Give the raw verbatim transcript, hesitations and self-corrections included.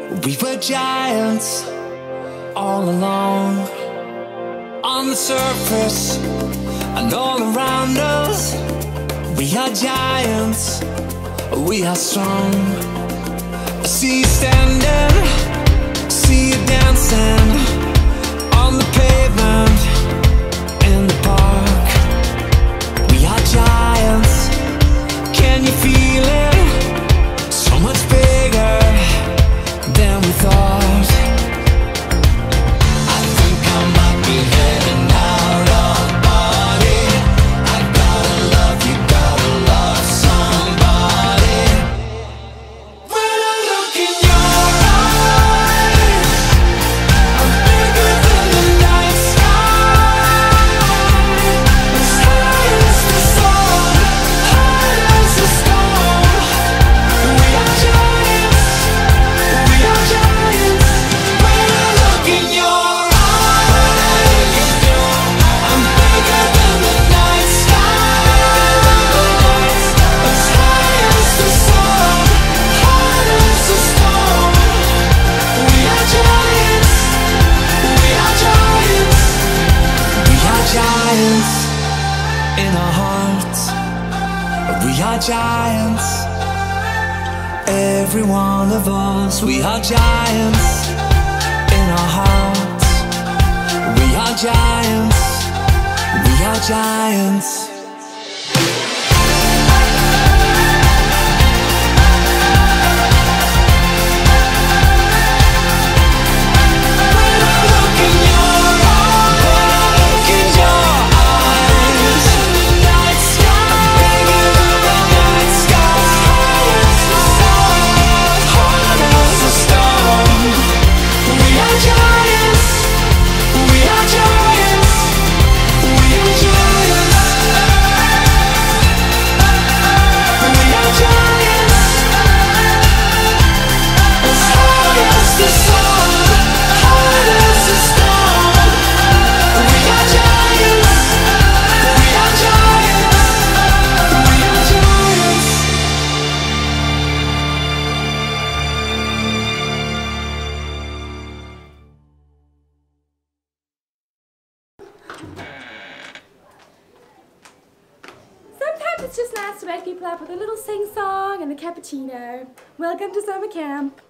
We were giants all along, on the surface and all around us. We are giants, we are strong. I see you standing, see you dancing on the pavement in the park. We are giants, can you feel it? So much bigger than we thought. I think I might be heading out of body. I gotta love you, gotta love somebody. When I look in your eyes, I'm bigger than the night sky. As high as the sun, high as the storm. We are giants, we are giants. When I look in your eyes, I'm bigger than the night sky. As high as the sun, high as the storm. We are giants, we are giants. We are giants in our hearts. We are giants, every one of us. We are giants in our hearts. We are giants, we are giants. When I look in your eyes, look in your eyes, the night sky, bigger than the night sky. High as the sun, hard as the storm. We are giants, we are giants, we are giants. We are giants, as high as the sun, hard as the storm. We are giants, we are giants, we are giants. Sometimes it's just nice to wake people up with a little sing-song and a cappuccino. Welcome to summer camp.